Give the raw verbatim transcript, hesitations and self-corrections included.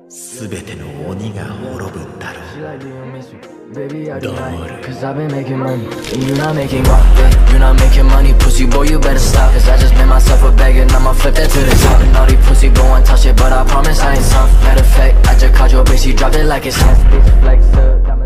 すべての鬼が滅ぶんだろう。 Baby, I Don't deny worry. it, cause I've been making money and you're not making rock, yeah. You're not making money, pussy boy, you better stop. Cause I just made myself a bag and I'ma flip that to the top. And all these pussy boy want touch it, but I promise I ain't soft. Matter of fact, I just called your bitch, she dropped it like it's hot. Bitch flex up.